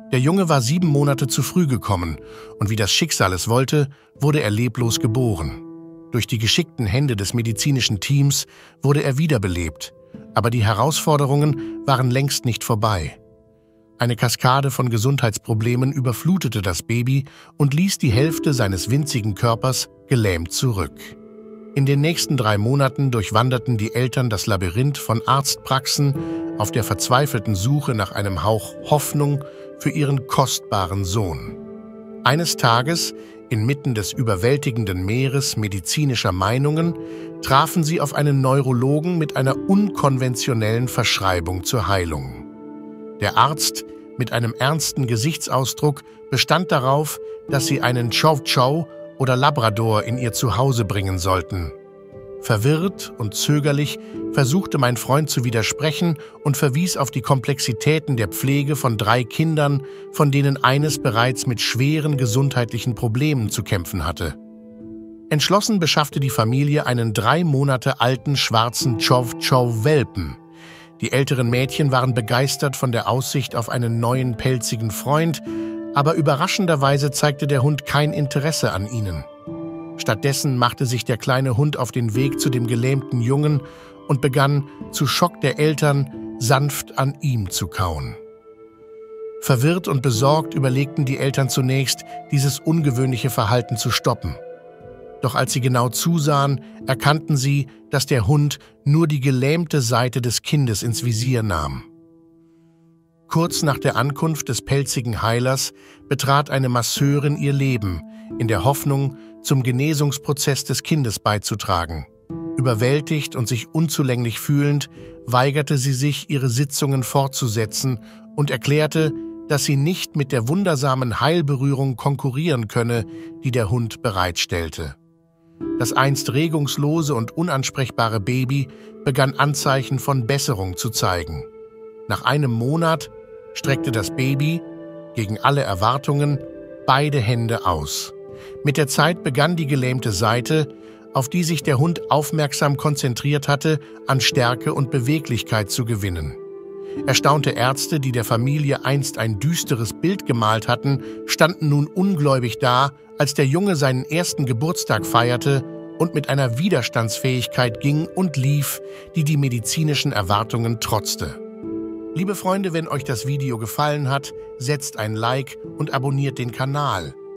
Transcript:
Der Junge war 7 Monate zu früh gekommen und wie das Schicksal es wollte, wurde er leblos geboren. Durch die geschickten Hände des medizinischen Teams wurde er wiederbelebt, aber die Herausforderungen waren längst nicht vorbei. Eine Kaskade von Gesundheitsproblemen überflutete das Baby und ließ die Hälfte seines winzigen Körpers gelähmt zurück. In den nächsten 3 Monaten durchwanderten die Eltern das Labyrinth von Arztpraxen auf der verzweifelten Suche nach einem Hauch Hoffnung für ihren kostbaren Sohn. Eines Tages, inmitten des überwältigenden Meeres medizinischer Meinungen, trafen sie auf einen Neurologen mit einer unkonventionellen Verschreibung zur Heilung. Der Arzt, mit einem ernsten Gesichtsausdruck, bestand darauf, dass sie einen Chow Chow oder Labrador in ihr Zuhause bringen sollten. Verwirrt und zögerlich versuchte mein Freund zu widersprechen und verwies auf die Komplexitäten der Pflege von 3 Kindern, von denen eines bereits mit schweren gesundheitlichen Problemen zu kämpfen hatte. Entschlossen beschaffte die Familie einen 3 Monate alten schwarzen Chow Chow Welpen. Die älteren Mädchen waren begeistert von der Aussicht auf einen neuen pelzigen Freund, aber überraschenderweise zeigte der Hund kein Interesse an ihnen. Stattdessen machte sich der kleine Hund auf den Weg zu dem gelähmten Jungen und begann, zu Schock der Eltern, sanft an ihm zu kauen. Verwirrt und besorgt überlegten die Eltern zunächst, dieses ungewöhnliche Verhalten zu stoppen. Doch als sie genau zusahen, erkannten sie, dass der Hund nur die gelähmte Seite des Kindes ins Visier nahm. Kurz nach der Ankunft des pelzigen Heilers betrat eine Masseurin ihr Leben, in der Hoffnung, zum Genesungsprozess des Kindes beizutragen. Überwältigt und sich unzulänglich fühlend, weigerte sie sich, ihre Sitzungen fortzusetzen und erklärte, dass sie nicht mit der wundersamen Heilberührung konkurrieren könne, die der Hund bereitstellte. Das einst regungslose und unansprechbare Baby begann Anzeichen von Besserung zu zeigen. Nach einem Monat streckte das Baby, gegen alle Erwartungen, beide Hände aus. Mit der Zeit begann die gelähmte Seite, auf die sich der Hund aufmerksam konzentriert hatte, an Stärke und Beweglichkeit zu gewinnen. Erstaunte Ärzte, die der Familie einst ein düsteres Bild gemalt hatten, standen nun ungläubig da, als der Junge seinen ersten Geburtstag feierte und mit einer Widerstandsfähigkeit ging und lief, die die medizinischen Erwartungen trotzte. Liebe Freunde, wenn euch das Video gefallen hat, setzt ein Like und abonniert den Kanal.